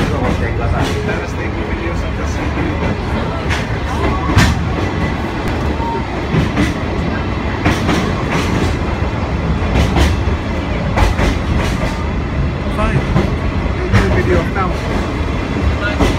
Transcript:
Let us take videos of the city. Fine. Take a video of now.